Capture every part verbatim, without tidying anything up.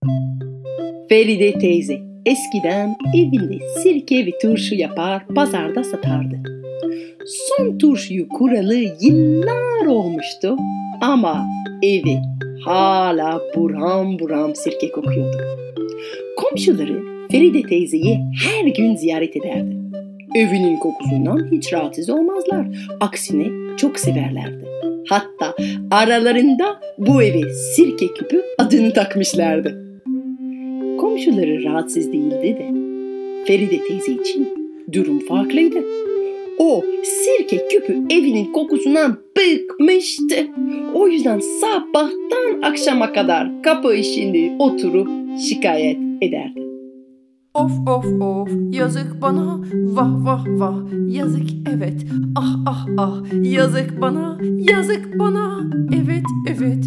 Feride teyze eskiden evinde sirke ve turşu yapar, pazarda satardı. Son turşuyu kuralı yıllar olmuştu ama evi hala buram buram sirke kokuyordu. Komşuları Feride teyzeyi her gün ziyaret ederdi. Evinin kokusundan hiç rahatsız olmazlar. Aksine çok severlerdi. Hatta aralarında bu eve sirke küpü adını takmışlardı. Komşuları rahatsız değildi de Feride teyze için durum farklıydı. O sirke küpü evinin kokusundan bıkmıştı. O yüzden sabahtan akşama kadar kapı içinde oturup şikayet ederdi. Of of of, yazık bana, vah vah vah, yazık evet, ah ah ah, yazık bana, yazık bana, evet evet.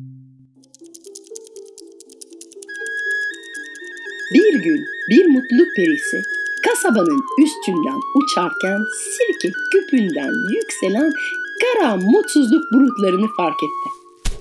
Bir gün bir mutluluk perisi kasabanın üstünden uçarken sirke küpünden yükselen kara mutsuzluk bulutlarını fark etti.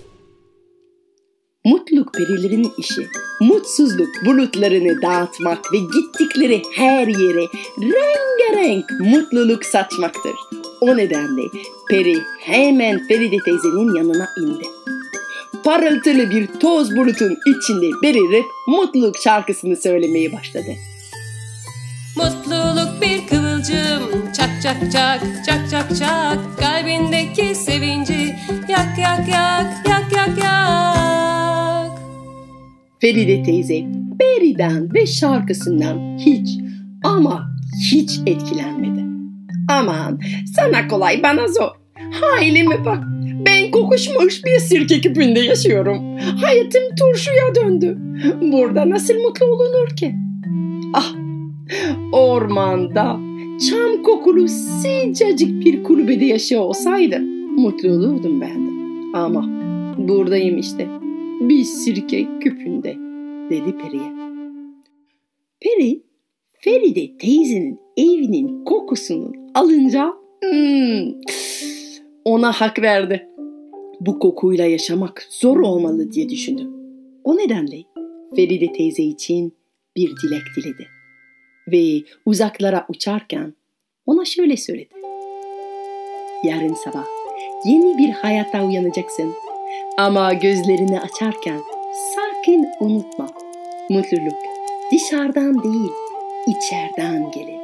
Mutluluk perilerinin işi mutsuzluk bulutlarını dağıtmak ve gittikleri her yere rengarenk mutluluk saçmaktır. O nedenle peri hemen Feride teyzenin yanına indi. Parıltılı bir toz bulutun içinde belirip mutluluk şarkısını söylemeye başladı. Mutluluk bir kıvılcım, çak çak çak, çak çak çak, kalbindeki sevinci yak yak yak, yak yak yak. Feride teyze periden ve şarkısından hiç ama hiç etkilenmedi. Aman sana kolay bana zor. Halime bak. Ben kokuşmuş bir sirke küpünde yaşıyorum. Hayatım turşuya döndü. Burada nasıl mutlu olunur ki? Ah, ormanda çam kokulu sıcacık bir kulübede yaşıyor olsaydım mutlu olurdum ben de. Ama buradayım işte. Bir sirke küpünde, dedi periye. Peri, Feride teyzenin evinin kokusunu alınca hmm, ona hak verdi. Bu kokuyla yaşamak zor olmalı diye düşündü. O nedenle Feride teyze için bir dilek diledi. Ve uzaklara uçarken ona şöyle söyledi. Yarın sabah yeni bir hayata uyanacaksın. Ama gözlerini açarken sakın unutma. Mutluluk dışarıdan değil, içeriden gelir.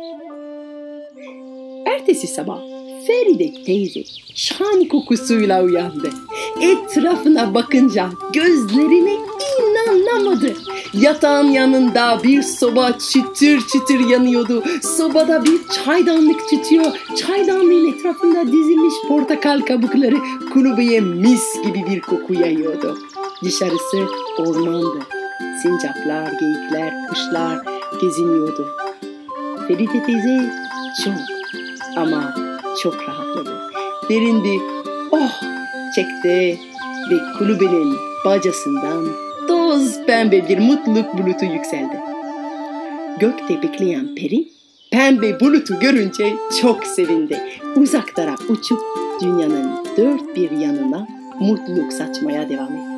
Ertesi sabah Feride teyze şan kokusuyla uyandı. Etrafına bakınca gözlerine inanamadı. Yatağın yanında bir soba çıtır çıtır yanıyordu. Sobada bir çaydanlık tütüyor. Çaydanlığın etrafında dizilmiş portakal kabukları kulübeye mis gibi bir koku yayıyordu. Dışarısı ormandı. Sincaplar, geyikler, kuşlar geziniyordu. Feride teyze çok ama çok rahatladı. Derin bir oh çekti ve kulübenin bacasından toz pembe bir mutluluk bulutu yükseldi. Gökte bekleyen peri pembe bulutu görünce çok sevindi. Uzaklara uçup dünyanın dört bir yanına mutluluk saçmaya devam etti.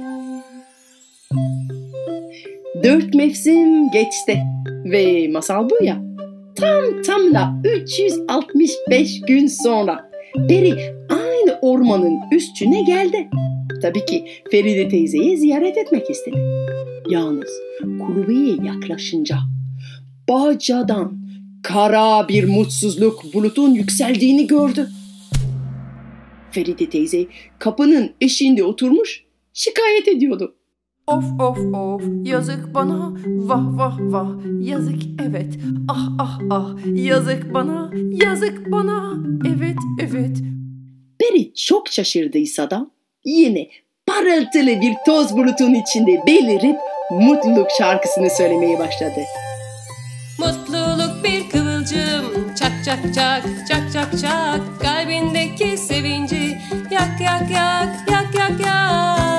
Dört mevsim geçti ve masal bu ya. Tam tamla üç yüz altmış beş gün sonra peri aynı ormanın üstüne geldi. Tabii ki Feride teyzeyi ziyaret etmek istedi. Yalnız kulübeye yaklaşınca bacadan kara bir mutsuzluk bulutun yükseldiğini gördü. Feride teyze kapının eşiğinde oturmuş şikayet ediyordu. Of of of, yazık bana, vah vah vah, yazık evet, ah ah ah, yazık bana, yazık bana, evet evet. Peri çok şaşırdıysa da yine parıltılı bir toz bulutun içinde belirip mutluluk şarkısını söylemeye başladı. Mutluluk bir kıvılcım, çak çak çak, çak çak çak, kalbindeki sevinci yak yak yak, yak yak yak.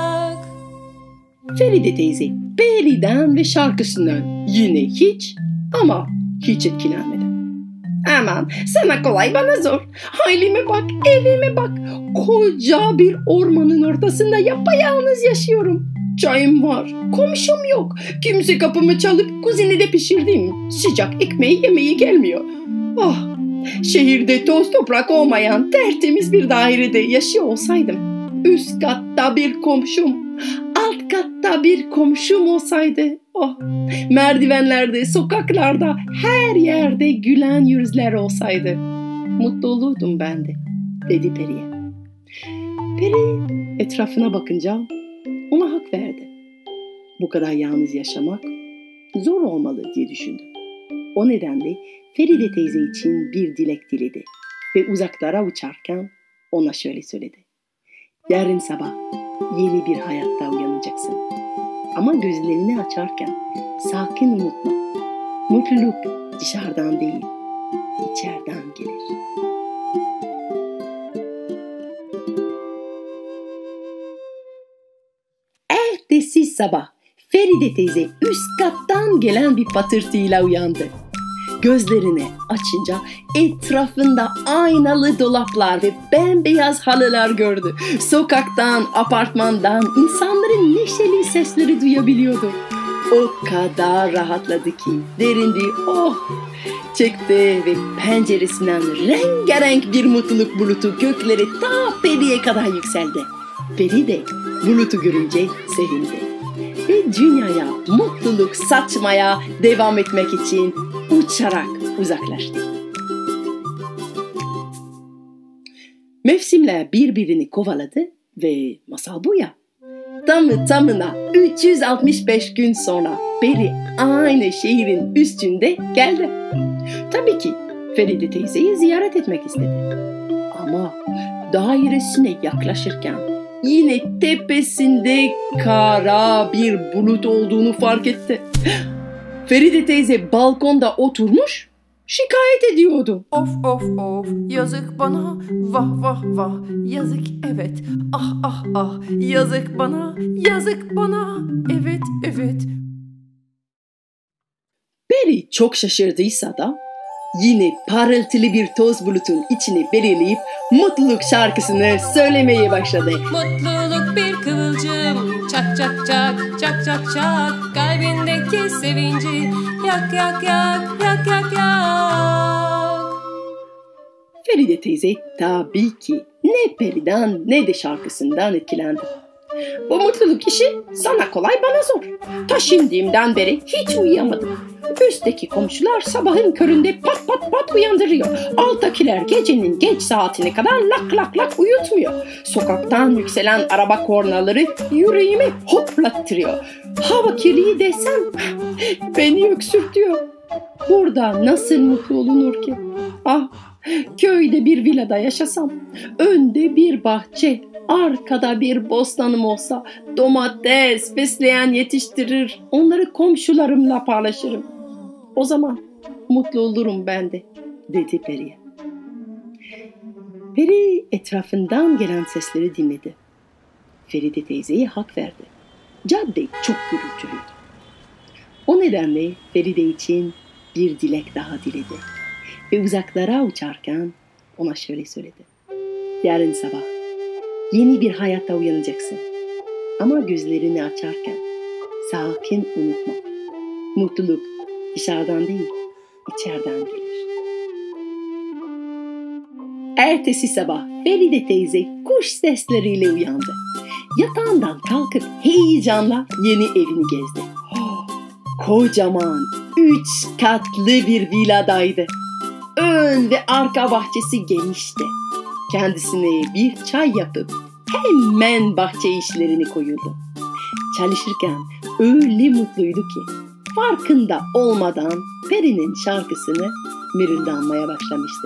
Feride teyze periden ve şarkısından yine hiç ama hiç etkilenmedi. Aman sana kolay bana zor. Halime bak, evime bak. Koca bir ormanın ortasında yapayalnız yaşıyorum. çayım var, komşum yok. Kimse kapımı çalıp kuzinede pişirdiğim sıcak ekmeği yemeye gelmiyor. Ah, şehirde toz toprak olmayan tertemiz bir dairede yaşıyor olsaydım, üst katta bir komşum, alt katta bir komşum olsaydı, oh, merdivenlerde, sokaklarda, her yerde gülen yüzler olsaydı, mutlu olurdum ben de, dedi Peri'ye. Peri etrafına bakınca ona hak verdi. Bu kadar yalnız yaşamak zor olmalı diye düşündü. O nedenle Feride teyze için bir dilek diledi ve uzaklara uçarken ona şöyle söyledi. Yarın sabah yeni bir hayatta uyanacaksın. Ama gözlerini açarken sakın unutma. Mutluluk dışarıdan değil, içeriden gelir. Ertesi sabah Feride teyze üst kattan gelen bir patırtıyla uyandı. Gözlerini açınca etrafında aynalı dolaplar ve bembeyaz halılar gördü. Sokaktan, apartmandan insanların neşeli sesleri duyabiliyordu. O kadar rahatladı ki derin bir oh çekti ve penceresinden rengarenk bir mutluluk bulutu gökleri ta Peri'ye kadar yükseldi. Peri de bulutu görünce sevindi ve dünyaya mutluluk saçmaya devam etmek için uçarak uzaklaştı. Mevsimler birbirini kovaladı ve masal bu ya. Tamı tamına üç yüz altmış beş gün sonra Peri aynı şehrin üstünde geldi. Tabii ki Feride teyzeyi ziyaret etmek istedi. Ama dairesine yaklaşırken yine tepesinde kara bir bulut olduğunu fark etti. Feride teyze balkonda oturmuş şikayet ediyordu. Of of of, yazık bana, vah vah vah, yazık evet, ah ah ah, yazık bana, yazık bana, evet evet. Peri çok şaşırdıysa da yine parıltılı bir toz bulutun içine belirleyip mutluluk şarkısını söylemeye başladı. Mutluluk bir kıvılcım, çak çak çak, çak çak çak, kalbindeki sevinci yak yak yak, yak yak yak. Feride teyze tabii ki ne Peri'den ne de şarkısından etkilendi. Bu mutluluk işi sana kolay bana zor. Ta şimdimden beri hiç uyuyamadım. Üstteki komşular sabahın köründe pat pat pat uyandırıyor. Alttakiler gecenin geç saatine kadar lak lak lak uyutmuyor. Sokaktan yükselen araba kornaları yüreğimi hoplattırıyor. Hava kirliliği desem beni öksürtüyor. Burada nasıl mutlu olunur ki? Ah, köyde bir villada yaşasam, önde bir bahçe, arkada bir bostanım olsa, domates, fesleğen yetiştirir, onları komşularımla paylaşırım. O zaman mutlu olurum ben de, dedi Peri'ye. Peri etrafından gelen sesleri dinledi. Feride teyzeye hak verdi. Cadde çok gürültülüydü. O nedenle Feride için bir dilek daha diledi. Ve uzaklara uçarken ona şöyle söyledi. Yarın sabah yeni bir hayatta uyanacaksın. Ama gözlerini açarken sakın unutma. Mutluluk dışarıdan değil, içeriden gelir. Ertesi sabah Feride teyze kuş sesleriyle uyandı. Yatağından kalkıp heyecanla yeni evini gezdi. Oh, kocaman üç katlı bir villadaydı. Ön ve arka bahçesi genişti. Kendisine bir çay yapıp hemen bahçe işlerini koyuldu. Çalışırken öyle mutluydu ki farkında olmadan Peri'nin şarkısını mırıldanmaya başlamıştı.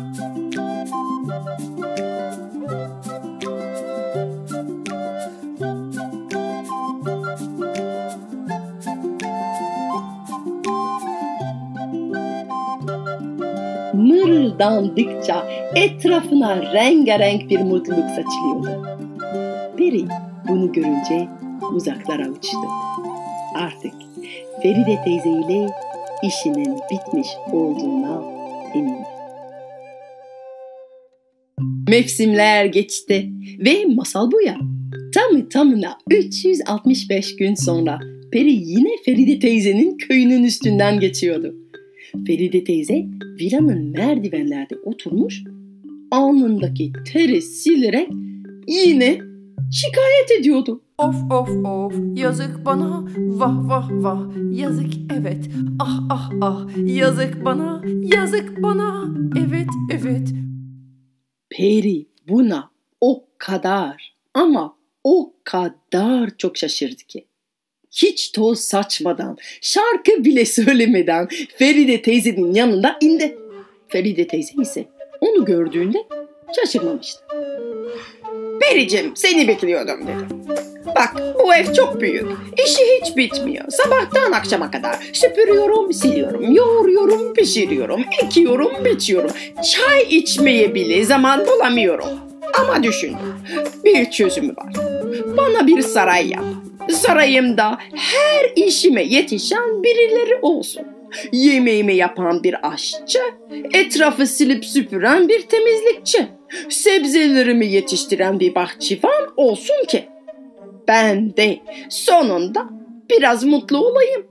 Mırıldandıkça etrafına rengarenk bir mutluluk saçılıyordu. Peri bunu görünce uzaklara uçtu. Artık Feride teyze ile işinin bitmiş olduğuna emindi. Mevsimler geçti ve masal bu ya. Tamı tamına üç yüz altmış beş gün sonra Peri yine Feride teyzenin köyünün üstünden geçiyordu. Feride teyze villanın merdivenlerde oturmuş, alnındaki teri silerek yine şikayet ediyordu. Of of of, yazık bana, vah vah vah, yazık evet, ah ah ah, yazık bana, yazık bana, evet evet. Peri buna o kadar ama o kadar çok şaşırdı ki. Hiç toz saçmadan, şarkı bile söylemeden Feride teyzenin yanında indi. Feride teyze ise onu gördüğünde şaşırmamıştı. Pericim, seni bekliyordum dedi. Bak, bu ev çok büyük. İşi hiç bitmiyor. Sabahtan akşama kadar süpürüyorum, siliyorum, yoğuruyorum, pişiriyorum, ekiyorum, biçiyorum. Çay içmeye bile zaman bulamıyorum. Ama düşün, bir çözümü var. Bana bir saray yap. Sarayımda her işime yetişen birileri olsun. Yemeğimi yapan bir aşçı, etrafı silip süpüren bir temizlikçi, sebzelerimi yetiştiren bir bahçıvan olsun ki ben de sonunda biraz mutlu olayım.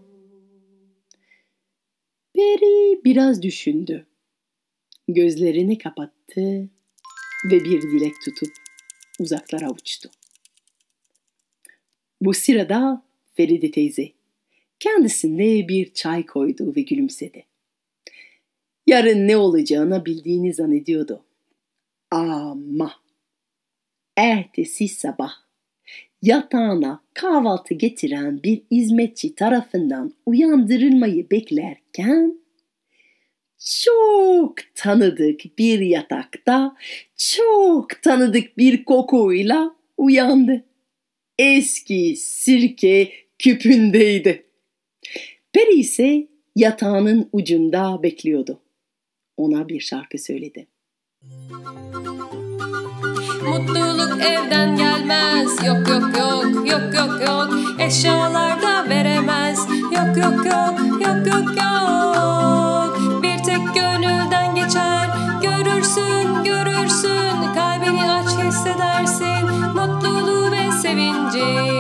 Peri biraz düşündü. Gözlerini kapattı ve bir dilek tutup uzaklara uçtu. Bu sırada Feride teyze kendisine bir çay koydu ve gülümsedi. Yarın ne olacağını bildiğini zannediyordu. Ama ertesi sabah yatağına kahvaltı getiren bir hizmetçi tarafından uyandırılmayı beklerken çok tanıdık bir yatakta çok tanıdık bir kokuyla uyandı. Eski sirke küpündeydi. Peri ise yatağının ucunda bekliyordu. Ona bir şarkı söyledi. Mutluluk evden gelmez. Yok yok yok yok yok yok. Eşyalar da veremez. Yok yok yok yok yok yok. Bir tek gönülden geçer. Görürsün görürsün. Kalbini aç hissedersin. Mutluluğu ve sevinci.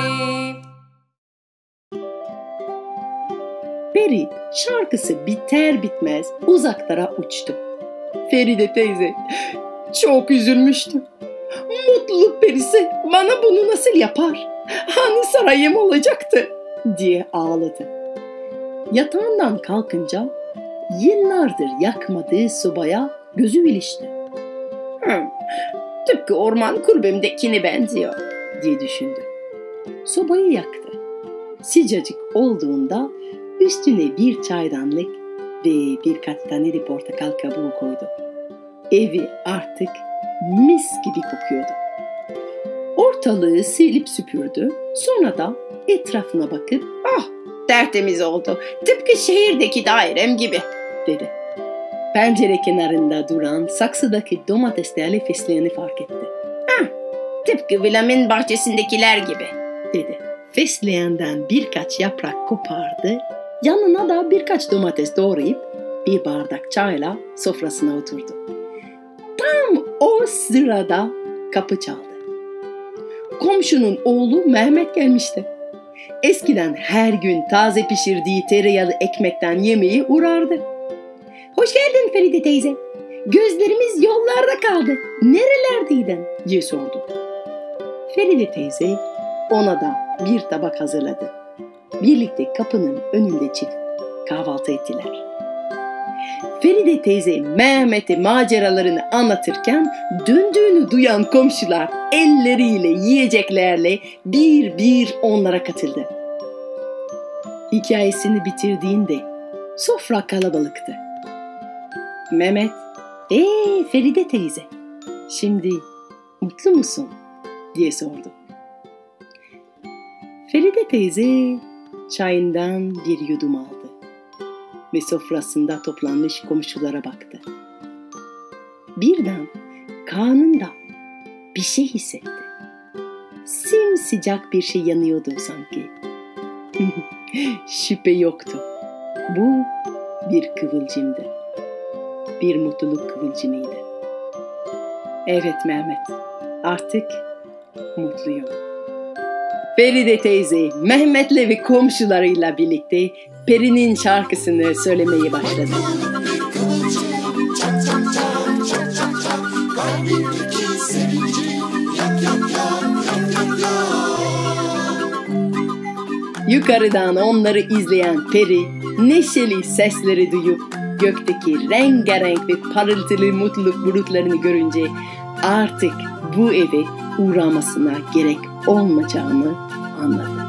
Peri şarkısı biter bitmez uzaklara uçtu. Feride teyze çok üzülmüştü. Mutluluk perisi bana bunu nasıl yapar? Hani sarayım olacaktı diye ağladı. Yatağından kalkınca yıllardır yakmadığı sobaya gözü ilişti. Hmm, tıpkı orman kulübümdekine benziyor diye düşündü. Sobayı yaktı. Sıcacık olduğunda üstüne bir çaydanlık ve birkaç tane de portakal kabuğu koydu. Evi artık mis gibi kokuyordu. Ortalığı silip süpürdü. Sonra da etrafına bakıp "Ah, tertemiz oldu. Tıpkı şehirdeki dairem gibi," dedi. Pencere kenarında duran saksıdaki domateslerle fesleyeni fark etti. "Ah, tıpkı villamın bahçesindekiler gibi," dedi. Fesleyenden birkaç yaprak kopardı. Yanına da birkaç domates doğrayıp bir bardak çayla sofrasına oturdu. Tam o sırada kapı çaldı. Komşunun oğlu Mehmet gelmişti. Eskiden her gün taze pişirdiği tereyağlı ekmekten yemeği uğrardı. "Hoş geldin Feride teyze. Gözlerimiz yollarda kaldı. Nerelerdeydin?" diye sordu. Feride teyze ona da bir tabak hazırladı. Birlikte kapının önünde çıkıp kahvaltı ettiler. Feride teyze Mehmet'e maceralarını anlatırken döndüğünü duyan komşular elleriyle yiyeceklerle bir bir onlara katıldı. Hikayesini bitirdiğinde sofra kalabalıktı. Mehmet, "Ee Feride teyze, şimdi mutlu musun?" diye sordu. Feride teyze çayından bir yudum aldı ve sofrasında toplanmış komşulara baktı. Birden karnında bir şey hissetti. Simsıcak bir şey yanıyordu sanki. Şüphe yoktu. Bu bir kıvılcımdı. Bir mutluluk kıvılcımıydı. Evet Mehmet, artık mutluyum Feride teyze Mehmet'le ve komşularıyla birlikte Peri'nin şarkısını söylemeye başladı. Yukarıdan onları izleyen Peri neşeli sesleri duyup gökteki rengarenk ve parıltılı mutluluk bulutlarını görünce artık bu eve uğramasına gerek olmayacağını anladı.